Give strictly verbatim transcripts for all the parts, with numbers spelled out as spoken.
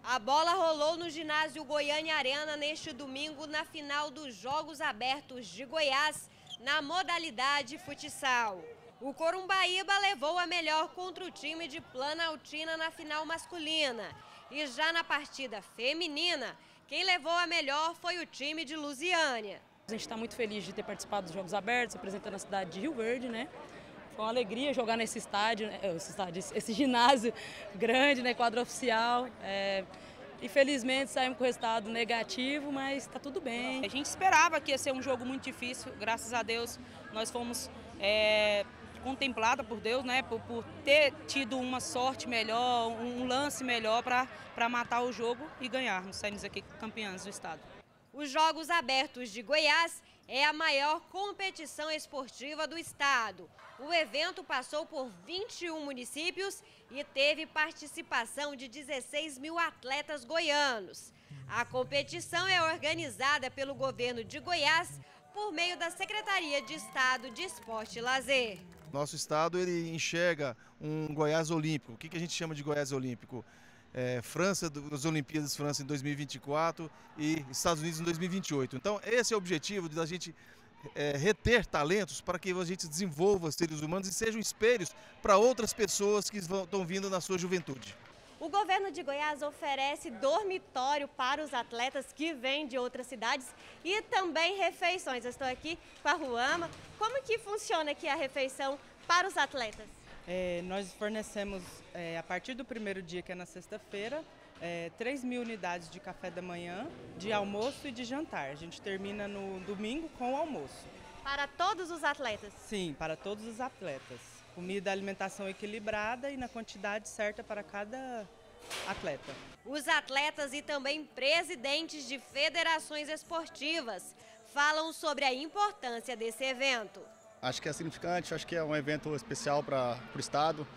A bola rolou no ginásio Goiânia Arena neste domingo na final dos Jogos Abertos de Goiás, na modalidade futsal. O Corumbaíba levou a melhor contra o time de Planaltina na final masculina. E já na partida feminina, quem levou a melhor foi o time de Lusiânia. A gente está muito feliz de ter participado dos Jogos Abertos, representando a cidade de Rio Verde, né? Foi uma alegria jogar nesse estádio, né? esse, estádio esse ginásio grande, né? Quadro oficial. É... Infelizmente saímos com o resultado negativo, mas está tudo bem. A gente esperava que ia ser um jogo muito difícil, graças a Deus nós fomos é, contempladas por Deus, né? Por, por ter tido uma sorte melhor, um lance melhor para matar o jogo e ganharmos, saímos aqui campeãs do estado. Os Jogos Abertos de Goiás é a maior competição esportiva do estado. O evento passou por vinte e um municípios e teve participação de dezesseis mil atletas goianos. A competição é organizada pelo governo de Goiás por meio da Secretaria de Estado de Esporte e Lazer. Nosso estado ele enxerga um Goiás olímpico. O que a gente chama de Goiás olímpico? É, França, das Olimpíadas França em dois mil e vinte e quatro e Estados Unidos em dois mil e vinte e oito. Então esse é o objetivo da gente é, reter talentos para que a gente desenvolva seres humanos e sejam espelhos para outras pessoas que estão vindo na sua juventude. O governo de Goiás oferece dormitório para os atletas que vêm de outras cidades e também refeições. Eu estou aqui com a Ruama. Como que funciona aqui a refeição para os atletas? É, nós fornecemos, é, a partir do primeiro dia, que é na sexta-feira, é, três mil unidades de café da manhã, de almoço e de jantar. A gente termina no domingo com o almoço. Para todos os atletas? Sim, para todos os atletas. Comida e alimentação equilibrada e na quantidade certa para cada atleta. Os atletas e também presidentes de federações esportivas falam sobre a importância desse evento. Acho que é significante, acho que é um evento especial para o estado.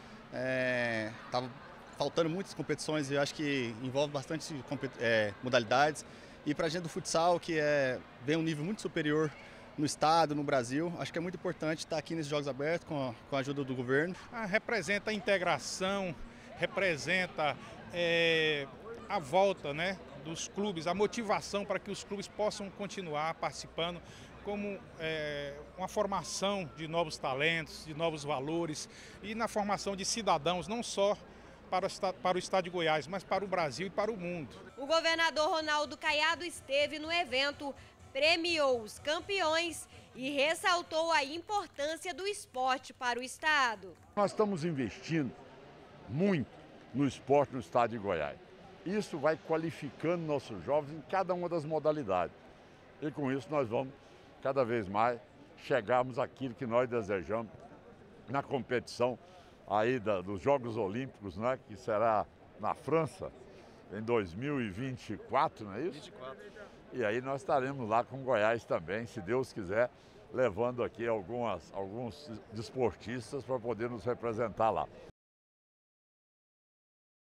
É, tava faltando muitas competições e acho que envolve bastante é, modalidades. E para a gente do futsal, que é, vem um nível muito superior no estado, no Brasil, acho que é muito importante estar aqui nesses Jogos Abertos com a, com a ajuda do governo. Ah, representa a integração, representa é, a volta, né, dos clubes, a motivação para que os clubes possam continuar participando, como é, uma formação de novos talentos, de novos valores e na formação de cidadãos, não só para o, para o estado de Goiás, mas para o Brasil e para o mundo. O governador Ronaldo Caiado esteve no evento, premiou os campeões e ressaltou a importância do esporte para o estado. Nós estamos investindo muito no esporte no estado de Goiás. Isso vai qualificando nossos jovens em cada uma das modalidades. E com isso nós vamos cada vez mais chegarmos àquilo que nós desejamos na competição aí da, dos Jogos Olímpicos, né, que será na França em dois mil e vinte e quatro, não é isso? vinte e quatro. E aí nós estaremos lá com Goiás também, se Deus quiser, levando aqui algumas, alguns desportistas para poder nos representar lá.